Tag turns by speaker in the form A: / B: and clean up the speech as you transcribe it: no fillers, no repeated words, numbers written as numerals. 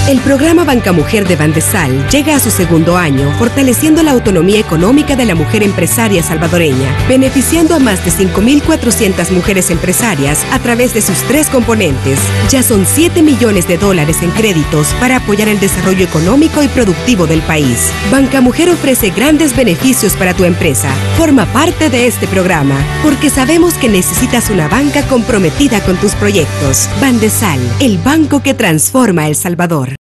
A: El programa Banca Mujer de Bandesal llega a su segundo año, fortaleciendo la autonomía económica de la mujer empresaria salvadoreña, beneficiando a más de 5.400 mujeres empresarias a través de sus 3 componentes. Ya son $7 millones en créditos para apoyar el desarrollo económico y productivo del país. Banca Mujer ofrece grandes beneficios para tu empresa. Forma parte de este programa, porque sabemos que necesitas una banca comprometida con tus proyectos. Bandesal, el banco que transforma El Salvador.